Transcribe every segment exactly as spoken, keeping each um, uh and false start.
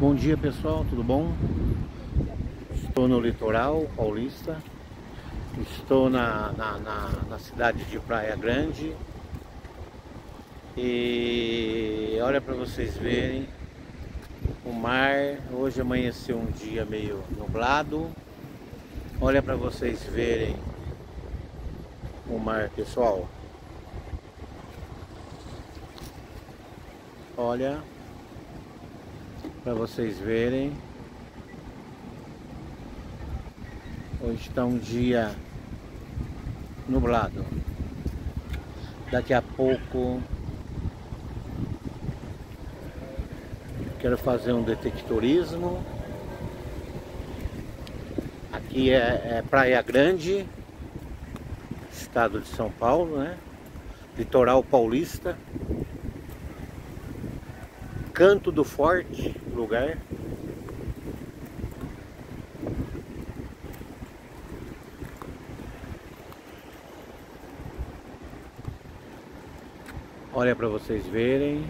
Bom dia pessoal, tudo bom? Estou no litoral paulista, estou na, na, na, na cidade de Praia Grande e olha para vocês verem o mar. Hoje amanheceu um dia meio nublado, olha para vocês verem o mar, pessoal. Olha para vocês verem. Hoje está um dia nublado. Daqui a pouco quero fazer um detectorismo. Aqui é, é Praia Grande, estado de São Paulo, né? Litoral paulista. Canto do Forte, lugar. Olha para vocês verem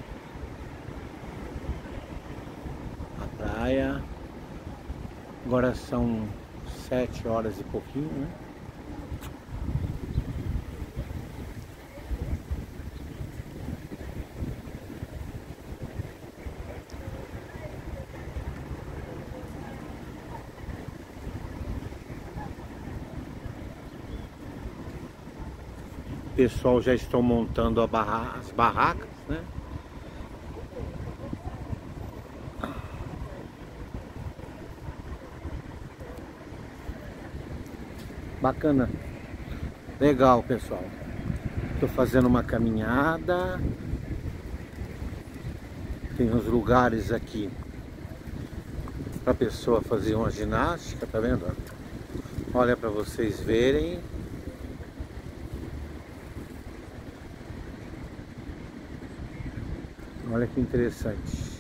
a praia. Agora são sete horas e pouquinho, né? O pessoal já estão montando a barra, as barracas, né? Bacana, legal, pessoal. Estou fazendo uma caminhada. Tem uns lugares aqui para a pessoa fazer uma ginástica, tá vendo? Olha para vocês verem. Olha que interessante.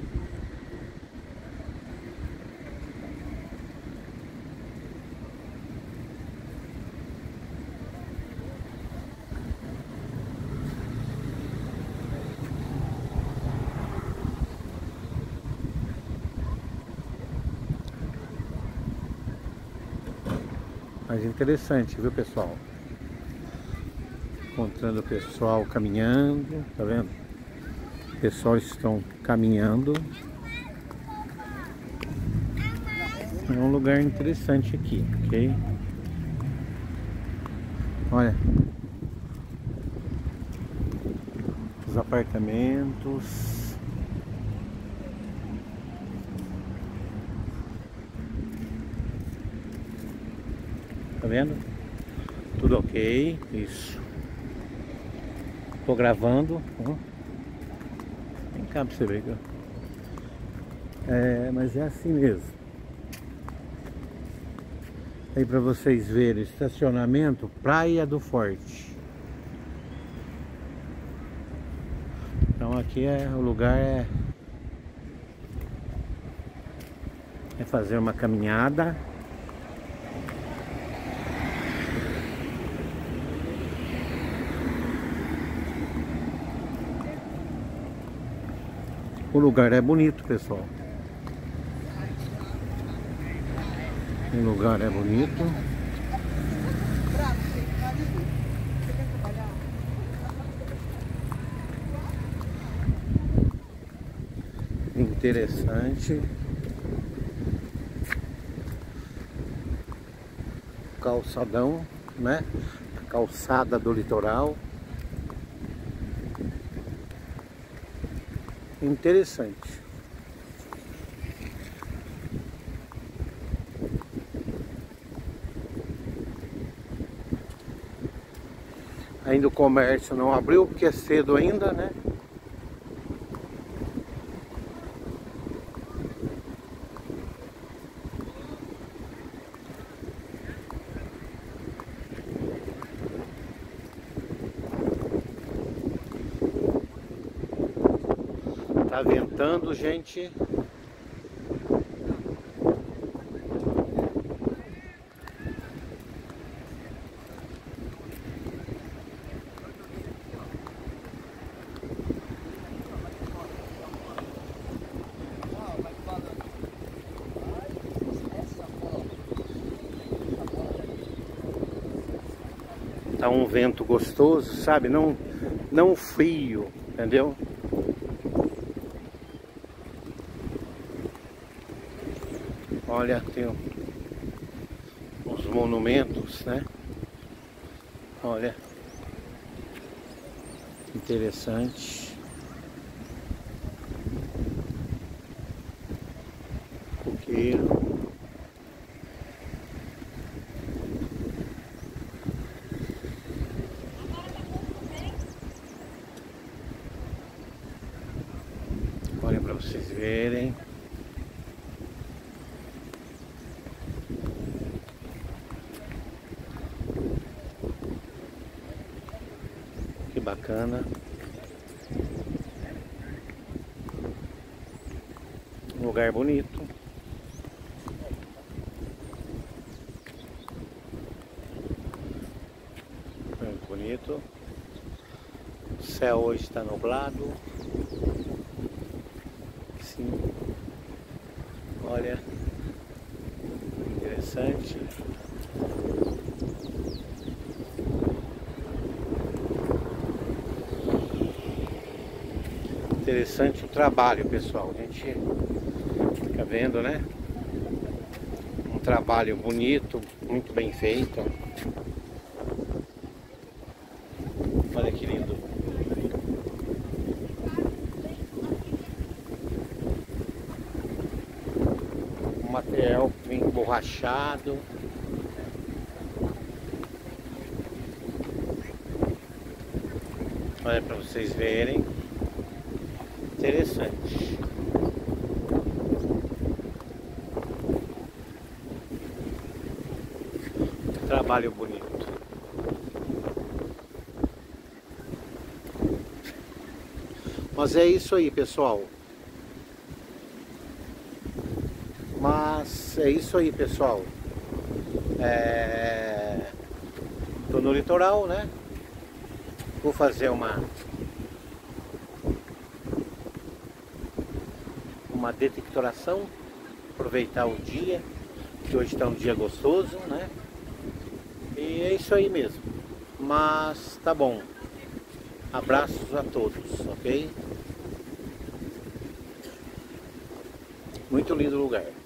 Mas interessante, viu, pessoal? Encontrando o pessoal caminhando, tá vendo? O pessoal estão caminhando. É um lugar interessante aqui, ok? Olha os apartamentos. Tá vendo? Tudo ok, isso. Tô gravando. Ó. Vem cá pra você ver. É, mas é assim mesmo. Aí pra vocês verem, estacionamento Praia do Forte. Então aqui é o lugar é, é fazer uma caminhada. O lugar é bonito, pessoal. O lugar é bonito. Interessante. Calçadão, né? A calçada do litoral. Interessante. Ainda o comércio não abriu porque é cedo ainda, né? Tá ventando, gente. Tá um vento gostoso, sabe? Não, não frio, entendeu? Olha, tem os monumentos, né? Olha, interessante. Coqueiro. Olha para vocês verem. Que bacana. Um lugar bonito. Muito bonito. O céu hoje está nublado. Sim. Olha. Interessante. Interessante o trabalho, pessoal. A gente fica vendo, né? Um trabalho bonito, muito bem feito. Olha que lindo. O material bem emborrachado. Olha para vocês verem. Interessante. Trabalho bonito. Mas é isso aí, pessoal. Mas é isso aí, pessoal. É... Tô no litoral, né? Vou fazer uma uma detectoração, aproveitar o dia, que hoje está um dia gostoso, né? E é isso aí mesmo. Mas tá bom. Abraços a todos, ok? Muito lindo o lugar.